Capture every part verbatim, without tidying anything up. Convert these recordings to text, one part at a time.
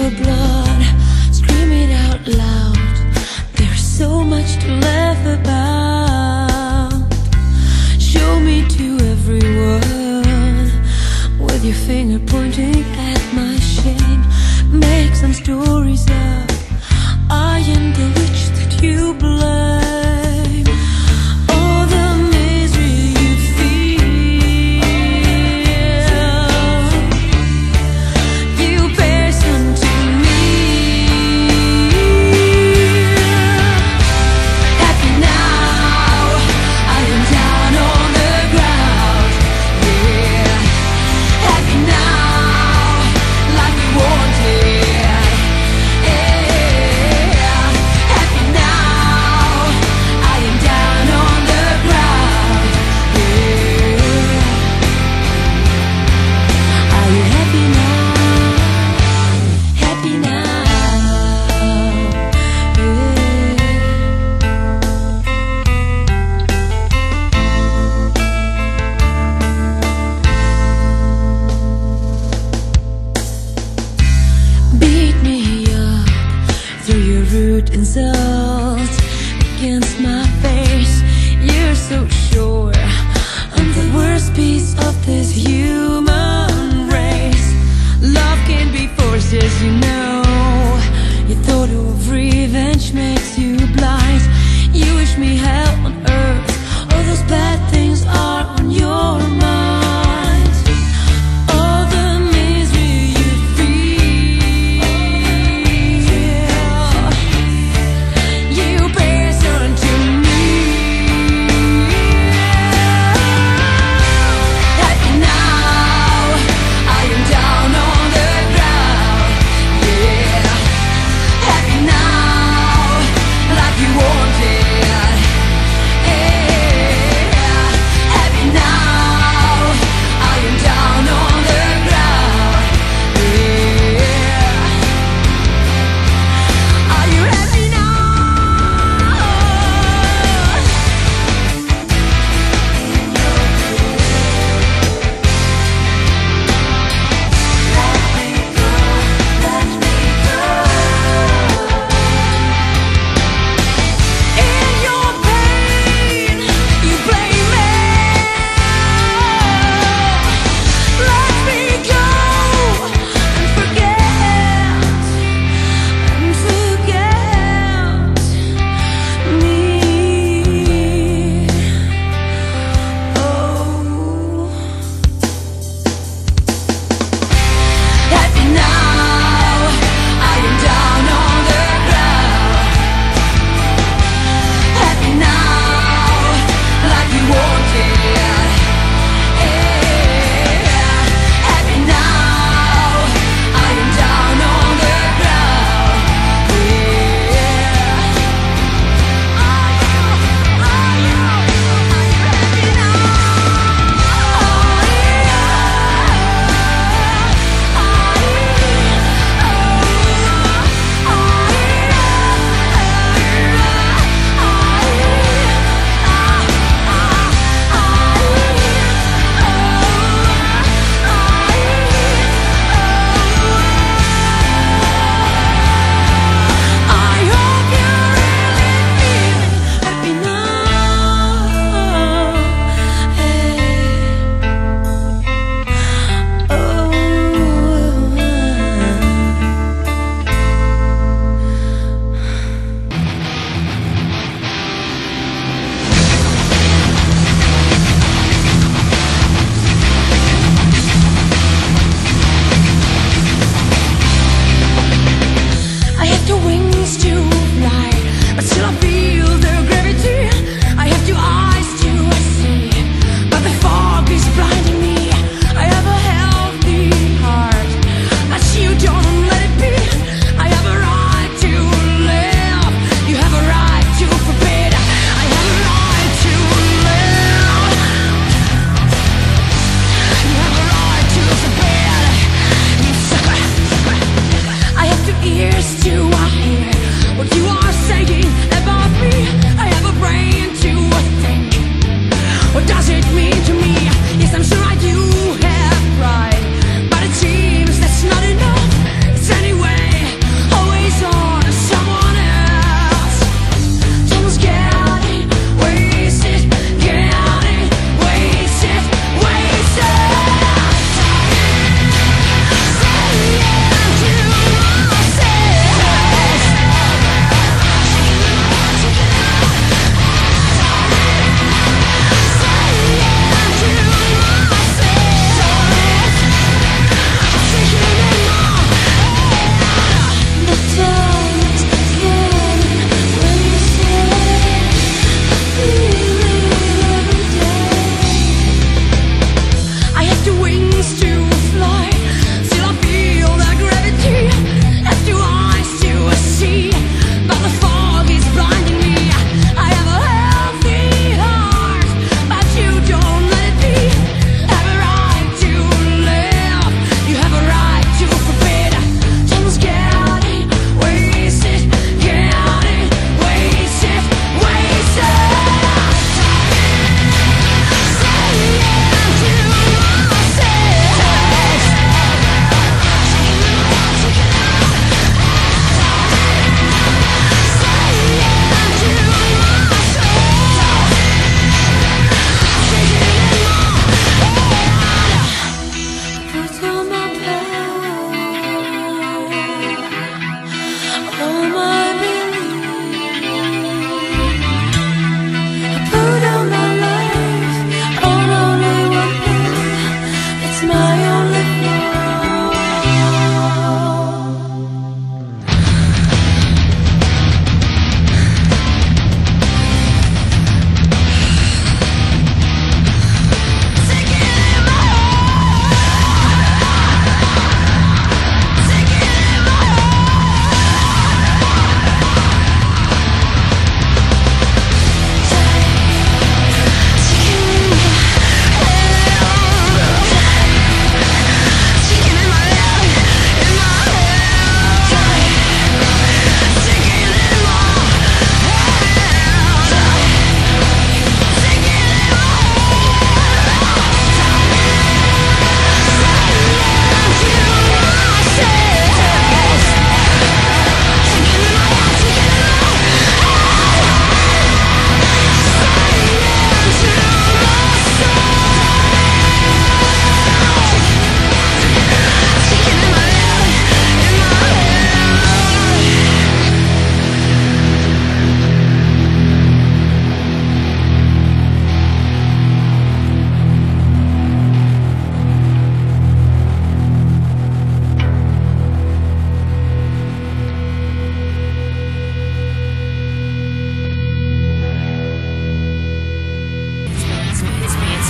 your blood, scream it out loud. There's so much to laugh about. Show me to everyone with your finger pointing at my shame. Make some stories up. I am the witch that you blame. All the misery you feel, you person to me. Happy now, I am down on the ground. Yeah, happy now, like we wanted. Yeah, happy now, I am down on the ground. Yeah, are you happy now? Happy now. Beat me up through your rude insults against my face. You're so sure I'm the worst piece of this human race. Love can be forced, as you know. Your thought of revenge makes you blind. You wish me hell on earth. All those bad things are on your mind. All the misery you feel,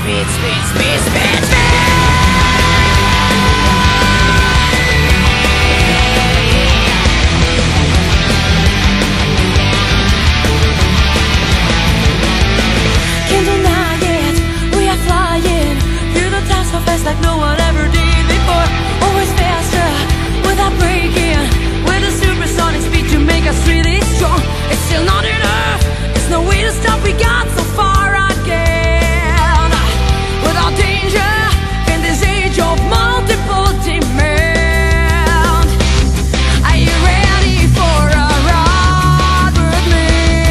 speed, speed, speed, speed, speed. Can't deny it, we are flying through the time so fast like no one ever did before. Always faster, without breaking, with a supersonic speed to make us really strong. It's still not enough, there's no way to stop, we got so far again. Without danger, in this age of multiple demand. Are you ready for a ride with me?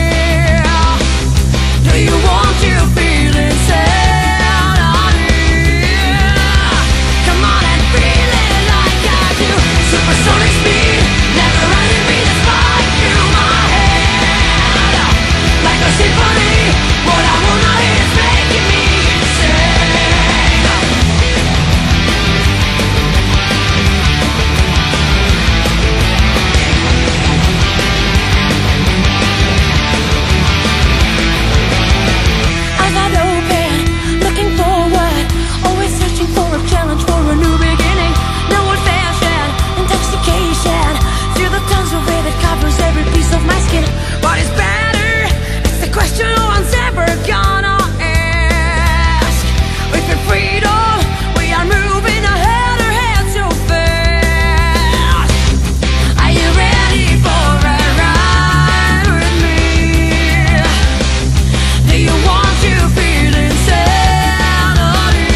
Do you want to feel insanity? Come on and feel it like I do. Supersonic speed, never running me the spot through my head. Like a symphony, what I wanna is making me insane. Eyes wide open, looking forward, always searching for a challenge, for a new beginning. No old-fashioned intoxication, through the tons of it that covers every piece of my skin. What is better? It's the question no one's ever gonna ask. With your freedom, we are moving ahead, ahead so fast. Are you ready for a ride with me? Do you want to feel insanity?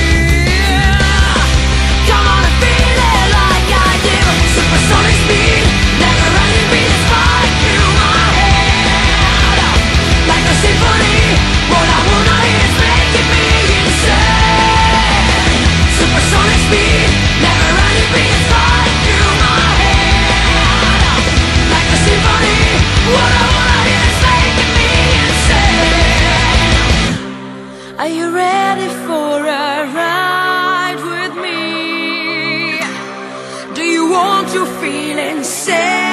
Come on and feel it like I do. Supersonic speed, never running me the spot through my head. Like a symphony, what I wanna is making me insane. Supersonic speed, never running me the spot through my head. Like a symphony, what I wanna is making me insane. Are you ready for a ride with me? Do you want to feel insane?